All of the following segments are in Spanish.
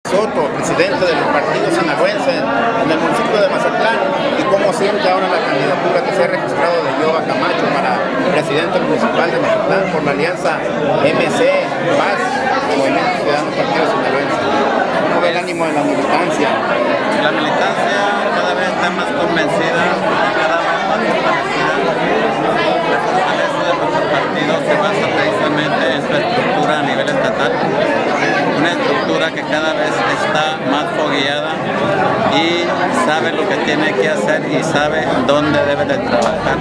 Soto, presidente del partido sinaloense en el municipio de Mazatlán, y cómo siente ahora la candidatura que se ha registrado de Yoba Camacho para presidente municipal de Mazatlán por la alianza MC, PAS, Movimiento Ciudadano Partido Sinaloense. ¿Cómo ve el ánimo de la militancia? La militancia cada vez está más convencida, cada vez más fortalecida. La fortaleza de nuestro partido se basa precisamente en su estructura a nivel estatal. Una estructura que cada vez está más fogueada y sabe lo que tiene que hacer y sabe dónde debe de trabajar.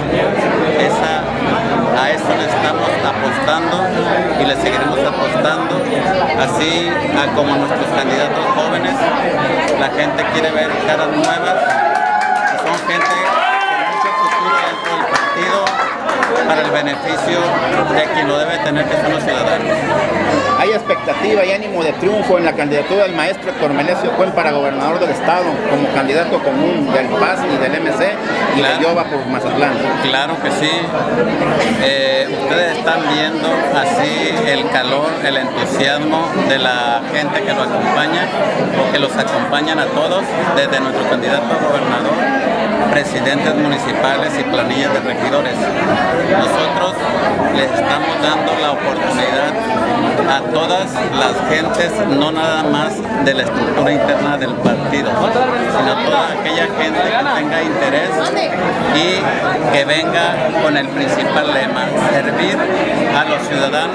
A eso le estamos apostando y le seguiremos apostando, así como nuestros candidatos jóvenes. La gente quiere ver caras nuevas, son gente con mucho futuro dentro del partido para el beneficio de quien lo debe tener, que son los ciudadanos. ¿Hay expectativa y ánimo de triunfo en la candidatura del maestro Héctor Melesio Cuen para gobernador del estado como candidato común del PAS y del MC y de Yoba por Mazatlán? Claro que sí. Ustedes están viendo así el calor, el entusiasmo de la gente que lo acompaña, que los acompañan a todos, desde nuestro candidato a gobernador, presidentes municipales y planillas de regidores. Nosotros les estamos dando la oportunidad a todas las gentes, no nada más de la estructura interna del partido, sino toda aquella gente que tenga interés y que venga con el principal lema: servir a los ciudadanos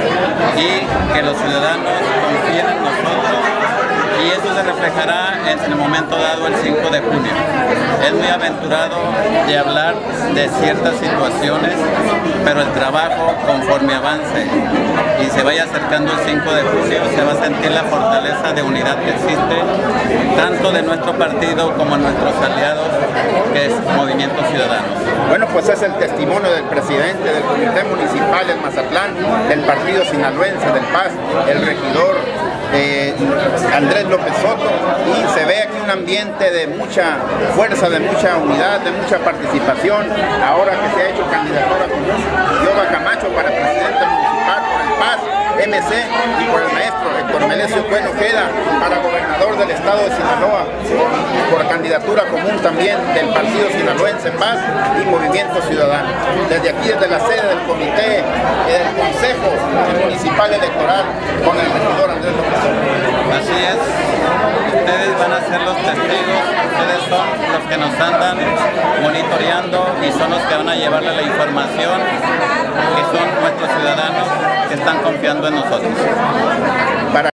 y que los ciudadanos confíen en nosotros. Y eso se reflejará en el momento dado, el 5 de junio. Es muy aventurado de hablar de ciertas situaciones, pero el trabajo, conforme avance y se vaya acercando el 5 de junio, se va a sentir la fortaleza de unidad que existe, tanto de nuestro partido como nuestros aliados, que es Movimiento Ciudadano. Bueno, pues es el testimonio del presidente del Comité Municipal de Mazatlán, del Partido Sinaloense, del PAS, el regidor Andrés López Soto, y se ve aquí un ambiente de mucha fuerza, de mucha unidad, de mucha participación. Ahora que se ha hecho candidatura con Yoba Camacho para presidente municipal por el PAS, MC, y por el maestro Héctor Melesio Cuen Ojeda para gobernador del estado de Sinaloa, por candidatura común también del Partido Sinaloense, PAS y Movimiento Ciudadano. Desde aquí, desde la sede del comité del Consejo Municipal Electoral, con el regidor Andrés López Soto. Así es, ustedes van a ser los testigos, ustedes son los que nos andan monitoreando y son los que van a llevarle la información, que son nuestros ciudadanos que están confiando en nosotros.